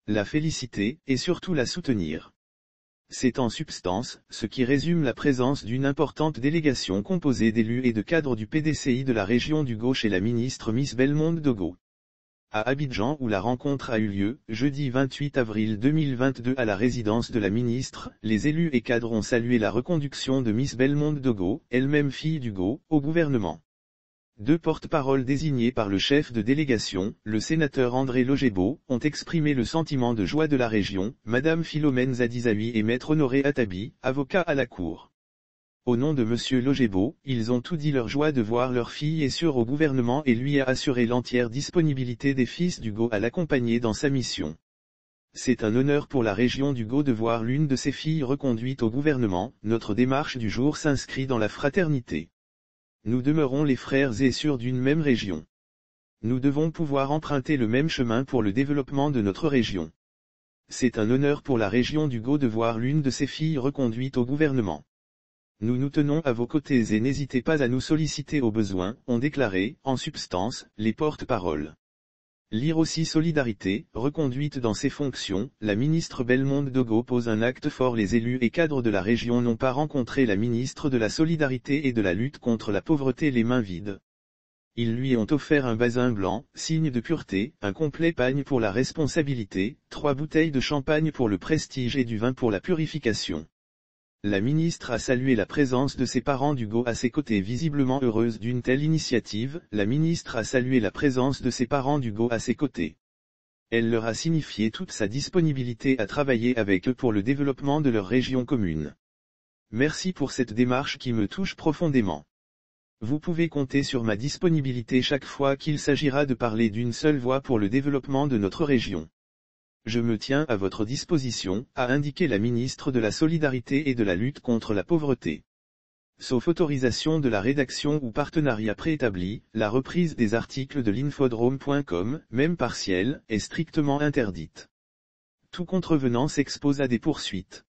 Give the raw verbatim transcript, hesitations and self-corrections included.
la féliciter, et surtout la soutenir. C'est en substance, ce qui résume la présence d'une importante délégation composée d'élus et de cadres du P D C I de la région du Gauche et la ministre Miss Belmonde Dogo. À Abidjan où la rencontre a eu lieu, jeudi vingt-huit avril deux mille vingt-deux à la résidence de la ministre, les élus et cadres ont salué la reconduction de Miss Belmonde Dogo, elle-même fille du Go, au gouvernement. Deux porte-paroles désignés par le chef de délégation, le sénateur André Logebo, ont exprimé le sentiment de joie de la région, Madame Philomène Zadizawi et Maître Honoré Atabi, avocat à la Cour. Au nom de Monsieur Logebo, ils ont tout dit leur joie de voir leur fille et sûre au gouvernement et lui a assuré l'entière disponibilité des fils du Go à l'accompagner dans sa mission. C'est un honneur pour la région du Go de voir l'une de ses filles reconduite au gouvernement, notre démarche du jour s'inscrit dans la fraternité. Nous demeurons les frères et sœurs d'une même région. Nous devons pouvoir emprunter le même chemin pour le développement de notre région. C'est un honneur pour la région du Go de voir l'une de ses filles reconduite au gouvernement. Nous nous tenons à vos côtés et n'hésitez pas à nous solliciter au besoin, ont déclaré, en substance, les porte-paroles. Lire aussi Solidarité, reconduite dans ses fonctions, la ministre Belmonde Dogo pose un acte fort. Les élus et cadres de la région n'ont pas rencontré la ministre de la Solidarité et de la lutte contre la pauvreté les mains vides. Ils lui ont offert un basin blanc, signe de pureté, un complet pagne pour la responsabilité, trois bouteilles de champagne pour le prestige et du vin pour la purification. La ministre a salué la présence de ses parents du Go à ses côtés. Visiblement heureuse d'une telle initiative, la ministre a salué la présence de ses parents du Go à ses côtés. Elle leur a signifié toute sa disponibilité à travailler avec eux pour le développement de leur région commune. Merci pour cette démarche qui me touche profondément. Vous pouvez compter sur ma disponibilité chaque fois qu'il s'agira de parler d'une seule voix pour le développement de notre région. Je me tiens à votre disposition, a indiqué la ministre de la Solidarité et de la lutte contre la pauvreté. Sauf autorisation de la rédaction ou partenariat préétabli, la reprise des articles de l'infodrome point com, même partielle, est strictement interdite. Tout contrevenant s'expose à des poursuites.